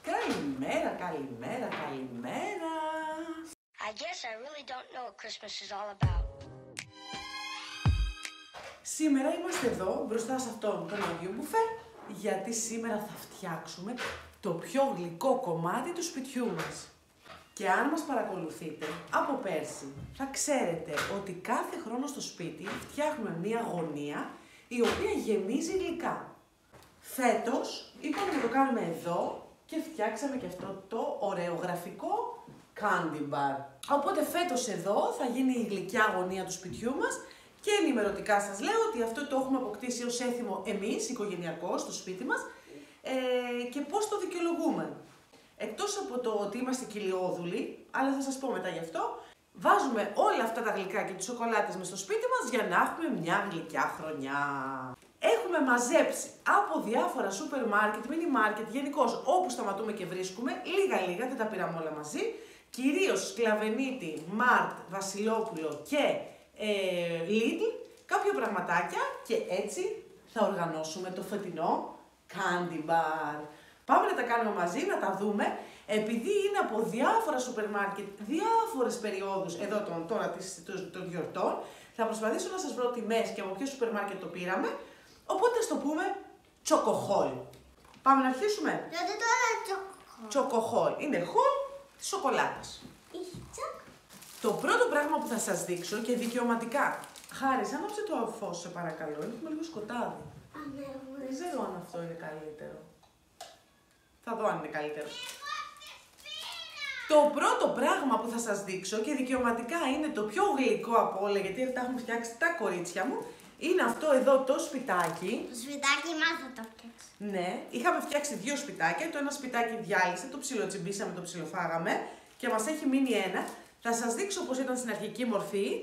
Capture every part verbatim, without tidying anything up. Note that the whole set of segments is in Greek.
Καλημέρα, καλημέρα, καλημέρα. I guess I really don't know what Christmas is all about. Σήμερα είμαστε εδώ μπροστά σε αυτόν τον Αγίου Μπουφέ, γιατί σήμερα θα φτιάξουμε το πιο γλυκό κομμάτι του σπιτιού μας. Και αν μας παρακολουθείτε από πέρσι, θα ξέρετε ότι κάθε χρόνο στο σπίτι φτιάχνουμε μία γωνία η οποία γεμίζει γλυκά. Φέτος είπαμε να το κάνουμε εδώ και φτιάξαμε και αυτό το ωραιογραφικό candy bar. Οπότε φέτος εδώ θα γίνει η γλυκιά γωνία του σπιτιού μας και ενημερωτικά σας λέω ότι αυτό το έχουμε αποκτήσει ως έθιμο εμείς, οικογενειακό, στο σπίτι μας ε, και πώς το δικαιολογούμε. Εκτός από το ότι είμαστε κοιλιόδουλοι, αλλά θα σας πω μετά γι' αυτό, βάζουμε όλα αυτά τα γλυκά και τις σοκολάτες μες στο σπίτι μας για να έχουμε μια γλυκιά χρονιά. Έχουμε μαζέψει από διάφορα σούπερ μάρκετ, μίνι μάρκετ, γενικώς όπου σταματούμε και βρίσκουμε, λίγα-λίγα, δεν τα πήραμε όλα μαζί, κυρίως Σκλαβενίτη, Μάρτ, Βασιλόπουλο και ε, Lidl, κάποια πραγματάκια και έτσι θα οργανώσουμε το φετινό Candy Bar. Πάμε να τα κάνουμε μαζί, να τα δούμε, επειδή είναι από διάφορα σούπερ μάρκετ, διάφορες περιόδους εδώ των, τώρα των γιορτών, θα προσπαθήσω να σας βρω τιμές και από ποιο σούπερ μάρκετ το πήραμε, οπότε ας το πούμε τσοκοχόλ. Πάμε να αρχίσουμε. Γιατί τώρα τσοκοχόλ. Τσοκοχόλ. Είναι χολ της σοκολάτας. Το πρώτο πράγμα που θα σας δείξω και δικαιωματικά. Χάρης, άναψε το φως σε παρακαλώ, έχουμε λίγο σκοτάδι. Α, ναι, Δεν ξέρω αν αυτό είναι καλύτερο. Θα δω αν είναι καλύτερο. Το πρώτο πράγμα που θα σας δείξω και δικαιωματικά είναι το πιο γλυκό από όλα, γιατί τα έχουμε φτιάξει τα κορίτσια μου, είναι αυτό εδώ το σπιτάκι. Το σπιτάκι μας θα το φτιάξει. Ναι, είχαμε φτιάξει δύο σπιτάκια, το ένα σπιτάκι διάλυσε, το ψιλοτσιμπήσαμε, το ψιλοφάγαμε και μας έχει μείνει ένα. Θα σας δείξω πώς ήταν στην αρχική μορφή.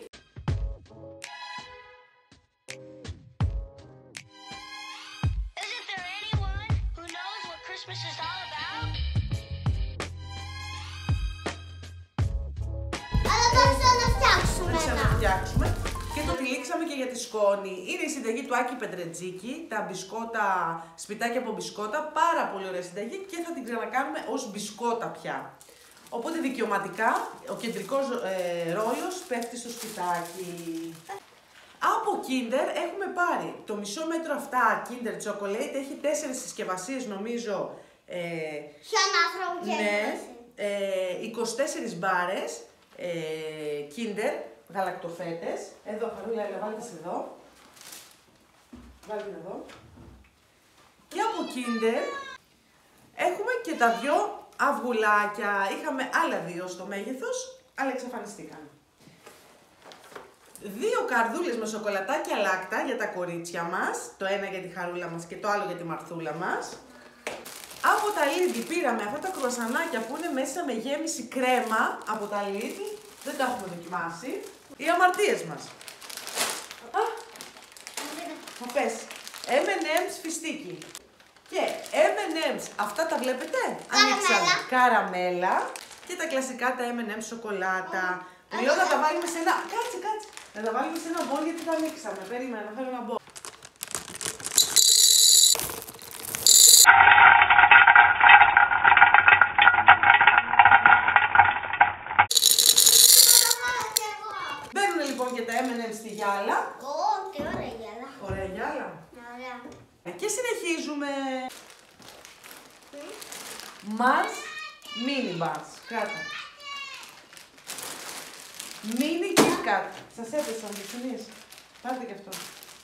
Φτιάξουμε και το τυλίξαμε και για τη σκόνη. Είναι η συνταγή του Άκη Πετρετζίκη, τα μπισκότα, σπιτάκια από μπισκότα, πάρα πολύ ωραία συνταγή και θα την ξανακάνουμε ως μπισκότα πια. Οπότε δικαιωματικά ο κεντρικός ε, ρόλος πέφτει στο σπιτάκι. Από Kinder έχουμε πάρει το μισό μέτρο αυτά Kinder Chocolate, έχει τέσσερις συσκευασίες νομίζω. Ε, Ποιον άνθρωπο ναι, ε, είκοσι τέσσερις μπάρες ε, Kinder, γαλακτοφέτες. Εδώ, Χαρούλα, έλα, βάλτε εδώ. Βάλτε εδώ. Και από Kinder έχουμε και τα δυο αυγουλάκια. Είχαμε άλλα δύο στο μέγεθος, αλλά εξαφανιστήκαν. Δύο καρδούλες με σοκολατάκια λάκτα για τα κορίτσια μας. Το ένα για τη Χαρούλα μας και το άλλο για τη Μαρθούλα μας. Από τα Lidl πήραμε αυτά τα κρουασανάκια που είναι μέσα με γέμιση κρέμα από τα Lidl. Δεν τα έχουμε δοκιμάσει. Οι αμαρτίες μας. Α, θα πέσει. εμ εντ εμ's φιστίκι. Και εμ εντ εμ's, αυτά τα βλέπετε. Ανοίξαμε καραμέλα. Και τα κλασικά τα εμ εντ εμ's σοκολάτα. Που λέω να τα βάλουμε σε ένα... Κάτσε, κάτσε. Να τα βάλουμε σε ένα μπολ γιατί τα ανοίξαμε. Περίμενα, να φέρω ένα μπολ. Λοιπόν και τα εμ εντ εμ's στη γυάλα. Ω, τι ωραία γυάλα. Ωραία γυάλα. Ωραία. Και συνεχίζουμε. Mars Mini Bars. Κράτα. Mini Kit Kat. Σας έπεσαν τις σημείες. Πάρτε και αυτό.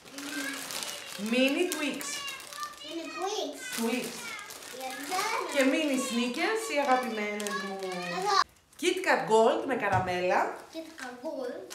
Mini Twix. Είναι Twix. Twix. Και Mini Snickers, οι αγαπημένες μου. Kit Kat Gold με καραμέλα. Kit Kat Gold.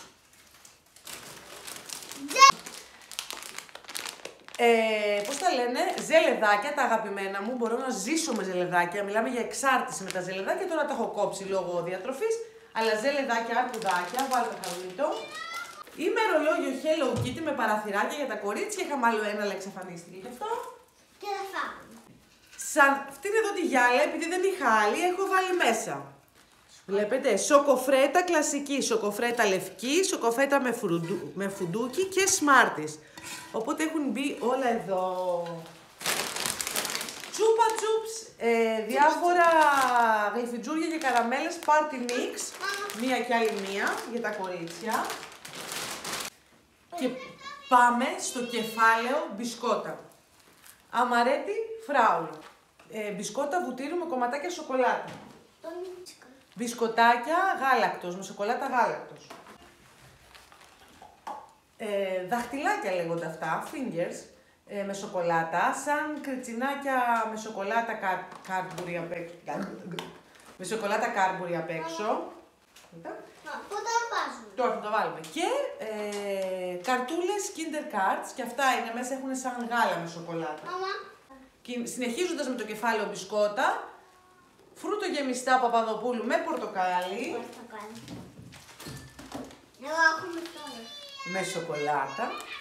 Ε, πώς τα λένε, ζελεδάκια, τα αγαπημένα μου. Μπορώ να ζήσω με ζελεδάκια. Μιλάμε για εξάρτηση με τα ζελεδάκια. Τώρα τα έχω κόψει λόγω διατροφής. Αλλά ζελεδάκια, αρκουδάκια, βάλτε χαρούλιτο. Ημερολόγιο Hello Kitty με παραθυράκια για τα κορίτσια. Είχαμε άλλο ένα, αλλά εξαφανίστηκε γι' αυτό. Και θα φάμε. Σαν αυτήν εδώ τη γυάλα, επειδή δεν είχα άλλη, έχω βάλει μέσα. Βλέπετε, σοκοφρέτα κλασική, σοκοφρέτα λευκή, σοκοφρέτα με, φρουντου, με φουντούκι και σμάρτις. Οπότε έχουν μπει όλα εδώ. Τσούπα τσούπς ε, διάφορα γλυφιτζούρια και καραμέλες party mix. Μία και άλλη μία για τα κορίτσια. Και πάμε στο κεφάλαιο μπισκότα. Αμαρέτη φράουλο. Ε, μπισκότα βουτύρου με κομματάκια σοκολάτα. Μπισκοτάκια γάλακτος, με σοκολάτα γάλακτος. Ε, δαχτυλάκια λέγονται αυτά, fingers, ε, με σοκολάτα, σαν κριτσινάκια με σοκολάτα κάρμπουρι απ' έξω. Με σοκολάτα κάρμπουρι απ' έξω. Πού το βάζουμε? Τώρα θα το βάλουμε. Και ε, καρτούλες Kinder Cards, και αυτά είναι μέσα, έχουν σαν γάλα με σοκολάτα. Μαμά. Και συνεχίζοντας με το κεφάλαιο μπισκότα, φρούτο γεμιστά Παπαδοπούλου με πορτοκάλι. Πορτοκάλι. Εγώ έχω τώρα. Με σοκολάτα.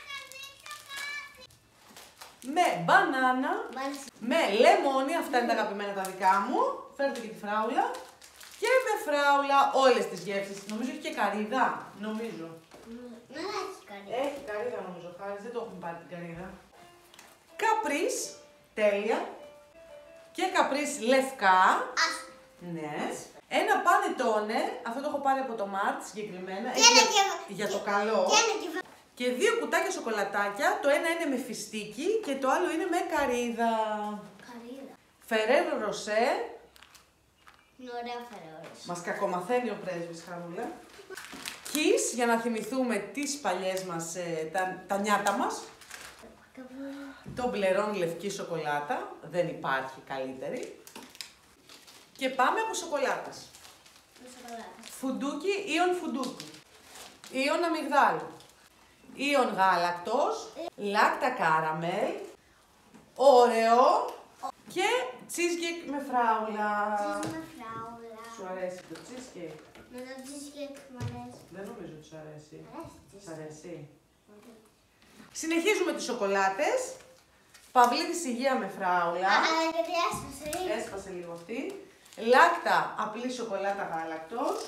Με μπανάνα. Μάλιστα. Με λεμόνι, αυτά είναι τα αγαπημένα τα δικά μου. Φέρτε και τη φράουλα. Και με φράουλα όλες τις γεύσεις. Νομίζω έχει και καρύδα. Νομίζω. Δεν έχει καρύδα. Έχει καρύδα νομίζω, χάρη. Δεν το έχουμε πάρει την καρύδα. Καπρίς. Τέλεια. Και καπρίς λευκά. Ας. Ναι. Ένα πανετόνε. Αυτό το έχω πάρει από το Μάρτ συγκεκριμένα. Και Έχει ένα για, και- για το καλό. Και ένα και Και δύο κουτάκια σοκολατάκια. Το ένα είναι με φιστίκι και το άλλο είναι με καρύδα. καρύδα. Φερέρο Ροσέ. Είναι ωραία φεραιόρες. Μας κακομαθαίνει ο πρέσβης, Χαρούλα. Kiss, για να θυμηθούμε τις παλιές μας, ε, τα, τα νιάτα μας. Το μπλερόν λευκή σοκολάτα. Δεν υπάρχει καλύτερη. Και πάμε από σοκολάτες. Φουντούκι, Ιον φουντούκι. Ιον αμυγδάλου. Ιον γάλακτος. Λάκτα κάραμελ. Ωρεό. Και cheesecake με φράουλα. Με φράουλα. Σου αρέσει το cheesecake? Με το cheesecake μου αρέσει. Δεν νομίζω ότι σου αρέσει. Αρέσει. Σ' αρέσει? Συνεχίζουμε τις σοκολάτες. Παυλίδης υγεία με φράουλα. Α, γιατί έσπασε. Έσπασε λίγο αυτή. Λάκτα απλή σοκολάτα γάλακτος.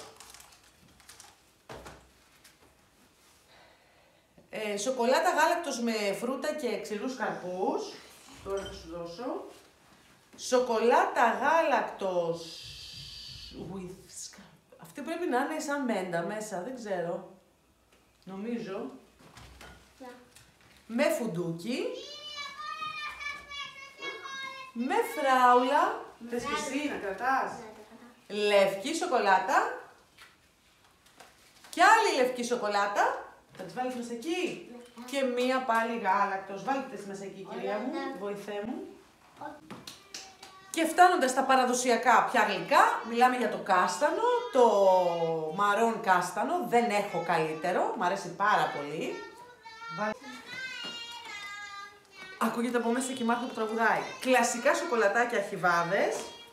Ε, σοκολάτα γάλακτος με φρούτα και ξηρούς καρπούς. Τώρα θα σου δώσω. Σοκολάτα γάλακτος with... Αυτή πρέπει να είναι σαν μέντα μέσα, δεν ξέρω. Νομίζω. Να. Με φουντούκι. Με φράουλα. Θες και εσύ να κρατάς. Λευκή σοκολάτα. Και άλλη λευκή σοκολάτα. Θα τις βάλεις μέσα εκεί. Και μία πάλι γάλακτος. Βάλτε τις μέσα εκεί, κυρία μου. Βοηθέ μου. Και φτάνοντας στα παραδοσιακά πια γλυκά, μιλάμε για το κάστανο, το μαρόν κάστανο. Δεν έχω καλύτερο. Μ' αρέσει πάρα πολύ. Ακούγεται από μέσα και η Μάρθα που τραγουδάει. Κλασικά σοκολατάκια αρχιβάδες.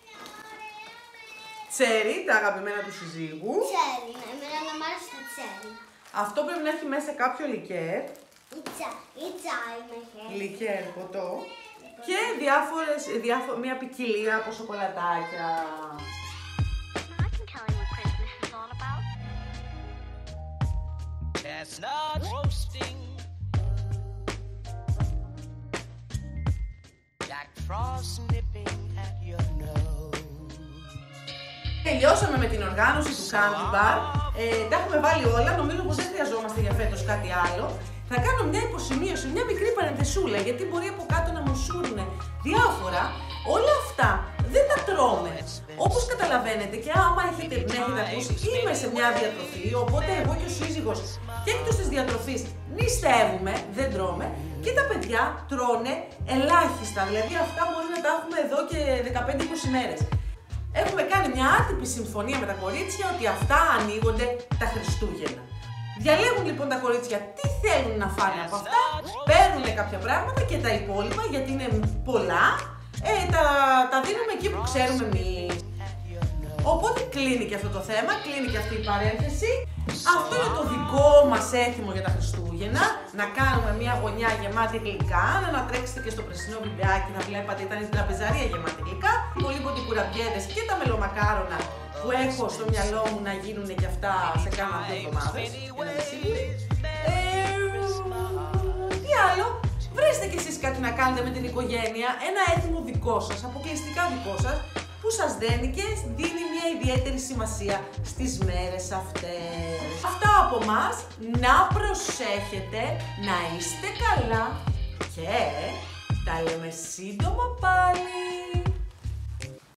Τσέρι, τα αγαπημένα του συζύγου. Τσέρι, ναι, εμένα να μ' άρεσε το τσέρι. Αυτό πρέπει να έχει μέσα κάποιο λικέρ. Η τσα- η τσάι με χέρι. Λικέρ, ποτό. Και διάφορες, διάφο, μια ποικιλία από σοκολατάκια. I can tell you what Christmas is all about. Chestnut roasting, Jack Frost nipping at your nose. Τελειώσαμε με την οργάνωση του Candy Bar. Ε, τα έχουμε βάλει όλα. Νομίζω πως δεν χρειαζόμαστε για φέτος κάτι άλλο. Θα κάνω μια υποσημείωση, μια μικρή παρενθεσούλα, γιατί μπορεί από κάτω να μου σούρουν διάφορα. Όλα αυτά δεν τα τρώμε. Όπως καταλαβαίνετε και άμα έχετε, με έχετε ακούσει, είμαι σε μια διατροφή, οπότε εγώ και ο σύζυγος και εκτός της διατροφής νηστεύουμε, δεν τρώμε, και τα παιδιά τρώνε ελάχιστα. Δηλαδή αυτά μπορεί να τα έχουμε εδώ και δεκαπέντε είκοσι μέρες. Έχουμε κάνει μια άτυπη συμφωνία με τα κορίτσια ότι αυτά ανοίγονται τα Χριστούγεννα. Διαλέγουν λοιπόν τα κορίτσια τι θέλουν να φάνε από αυτά, παίρνουν κάποια πράγματα και τα υπόλοιπα, γιατί είναι πολλά, ε, τα, τα δίνουμε εκεί που ξέρουμε εμείς. Οπότε κλείνει και αυτό το θέμα, κλείνει και αυτή η παρένθεση. Αυτό είναι το δικό μας έθιμο για τα Χριστούγεννα. Να κάνουμε μια γωνιά γεμάτη γλυκά, να ανατρέξετε και στο πρεσινό βιντεάκι να βλέπατε, ήταν η τραπεζαρία γεμάτη γλυκά. Πολύ κουραμπιέδες και τα μελομακάρονα που έχω στο μυαλό μου να γίνουν και αυτά σε κάνα δύο εβδομάδες. Ε, τι άλλο, βρέστε κι εσείς κάτι να κάνετε με την οικογένεια, ένα έθιμο δικό σας, αποκλειστικά δικό σας, που σας δένει και δίνει μια ιδιαίτερη σημασία στις μέρες αυτές. Αυτά από μας, να προσέχετε, να είστε καλά και τα λέμε σύντομα πάλι.